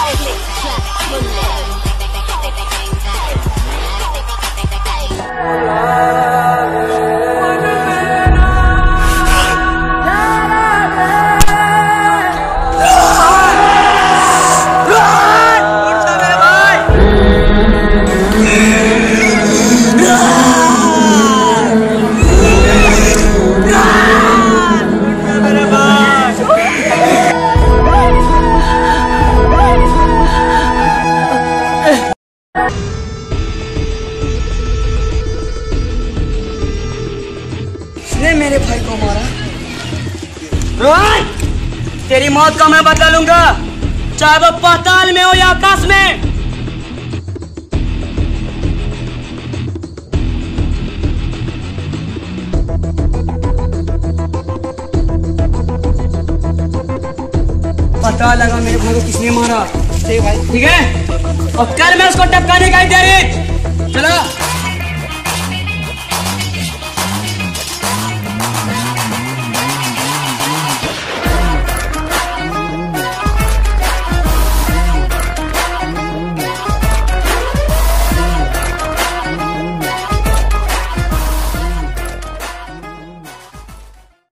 मेरे भाई को मारा। तेरी मौत का मैं बदला लूंगा, चाहे वो पाताल में हो या आकाश में। पता लगा मेरे भाई को किसने मारा। ठीक है, और कल मैं उसको टपकाने का ही दे रही। चलो।